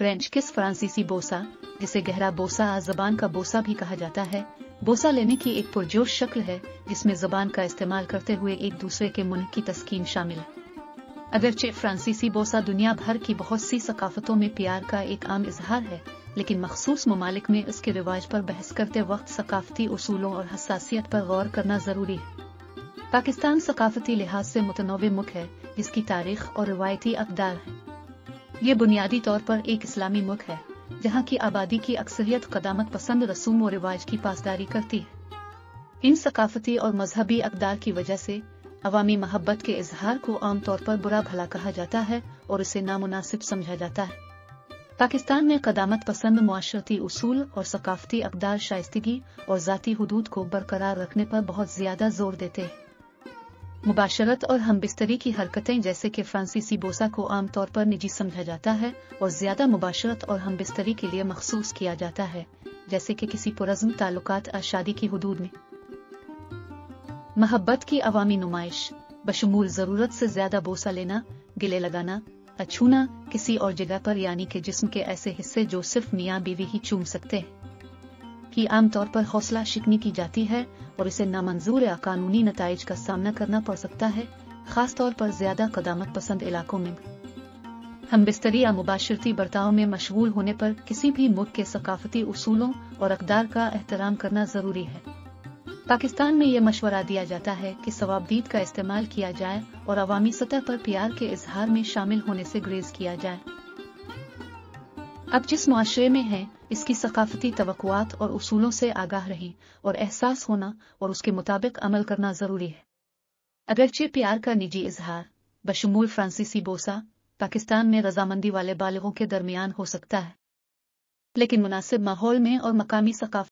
French किस फ्रांसीसी बोसा, जिसे गहरा बोसा ज़बान का बोसा भी कहा जाता है, बोसा लेने की एक पुरजोश शक्ल है जिसमें ज़बान का इस्तेमाल करते हुए एक दूसरे के मुंह की तस्कीन शामिल है। अगरचे फ्रांसीसी बोसा दुनिया भर की बहुत सी सकाफतों में प्यार का एक आम इजहार है, लेकिन मखसूस ममालिक में इसके रिवाज पर बहस करते वक्त सकाफती उसूलों और हसासियत पर गौर करना जरूरी है। पाकिस्तान सकाफती लिहाज से मुतनव्वे मुल्क है जिसकी तारीख और रिवायती अक़दार है। ये बुनियादी तौर पर एक इस्लामी मुल्क है जहाँ की आबादी की अक्सरियत क़दामत पसंद रसूम और रिवाज की पासदारी करती है। इन सकाफती और मजहबी अक़दार की वजह से अवामी महब्बत के इजहार को आम तौर पर बुरा भला कहा जाता है और इसे नामुनासिब समझा जाता है। पाकिस्तान में क़दामत पसंद मुआशरती उसूल और सकाफती अक़दार शाइस्तगी और ज़ाती हुदूद को बरकरार रखने पर बहुत ज़्यादा जोर देते हैं। मुबाशरत और हमबिस्तरी की हरकतें, जैसे कि फ्रांसीसी बोसा को आम तौर पर निजी समझा जाता है और ज़्यादा मुबाशरत और हमबिस्तरी के लिए मखसूस किया जाता है, जैसे कि किसी पुरज़्म ताल्लुकात शादी की हुदूद में। महब्बत की अवामी नुमाइश बशमूल ज़रूरत से ज़्यादा बोसा लेना, गिले लगाना, छूना किसी और जगह पर, यानी कि जिस्म के ऐसे हिस्से जो सिर्फ मियाँ बीवी ही चूम सकते हैं, की आमतौर पर हौसला शिकनी की जाती है और इसे नामंजूर या कानूनी नताइज का सामना करना पड़ सकता है, खास तौर पर ज्यादा क़दामत पसंद इलाकों में। हमबिस्तरी या मुबाशरती बर्ताव में मशगूल होने पर किसी भी मुल्क के सकाफती उसूलों और अक़दार का एहतराम करना जरूरी है। पाकिस्तान में यह मशवरा दिया जाता है कि सवाबदीद का इस्तेमाल किया जाए और अवामी सतह पर प्यार के इजहार में शामिल होने से गुरेज किया जाए। अब जिस मुआशरे में हैं, इसकी सकाफती तवक्कुआत और उसूलों से आगाह रहें और एहसास होना और उसके मुताबिक अमल करना जरूरी है। अगरचे प्यार का निजी इजहार बशमूल फ्रांसीसी बोसा पाकिस्तान में रजामंदी वाले बालिगों के दरमियान हो सकता है, लेकिन मुनासिब माहौल में और मकामी सकाफत